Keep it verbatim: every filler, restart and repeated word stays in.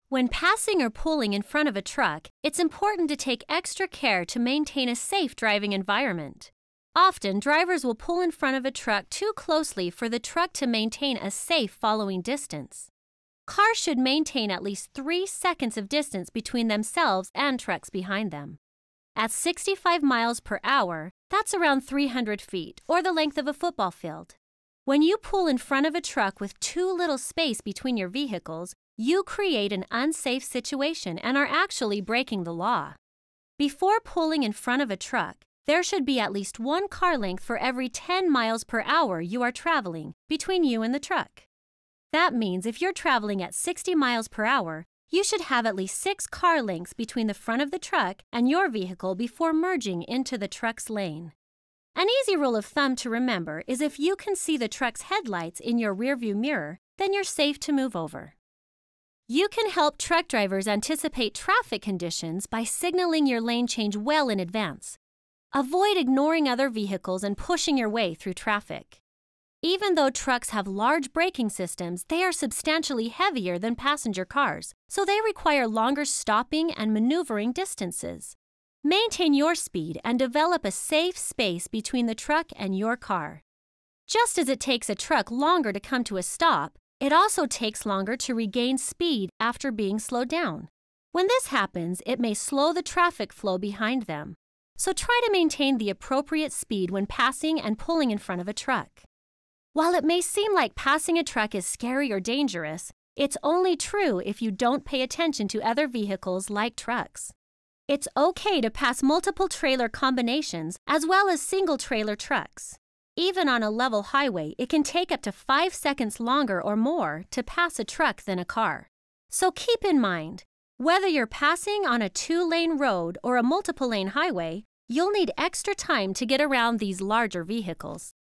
When passing or pulling in front of a truck, it's important to take extra care to maintain a safe driving environment. Often, drivers will pull in front of a truck too closely for the truck to maintain a safe following distance. Cars should maintain at least three seconds of distance between themselves and trucks behind them. At sixty-five miles per hour, that's around three hundred feet, or the length of a football field. When you pull in front of a truck with too little space between your vehicles, you create an unsafe situation and are actually breaking the law. Before pulling in front of a truck, there should be at least one car length for every ten miles per hour you are traveling between you and the truck. That means if you're traveling at sixty miles per hour, you should have at least six car lengths between the front of the truck and your vehicle before merging into the truck's lane. An easy rule of thumb to remember is if you can see the truck's headlights in your rearview mirror, then you're safe to move over. You can help truck drivers anticipate traffic conditions by signaling your lane change well in advance. Avoid ignoring other vehicles and pushing your way through traffic. Even though trucks have large braking systems, they are substantially heavier than passenger cars, so they require longer stopping and maneuvering distances. Maintain your speed and develop a safe space between the truck and your car. Just as it takes a truck longer to come to a stop, it also takes longer to regain speed after being slowed down. When this happens, it may slow the traffic flow behind them. So try to maintain the appropriate speed when passing and pulling in front of a truck. While it may seem like passing a truck is scary or dangerous, it's only true if you don't pay attention to other vehicles like trucks. It's okay to pass multiple trailer combinations as well as single trailer trucks. Even on a level highway, it can take up to five seconds longer or more to pass a truck than a car. So keep in mind, whether you're passing on a two-lane road or a multiple-lane highway, you'll need extra time to get around these larger vehicles.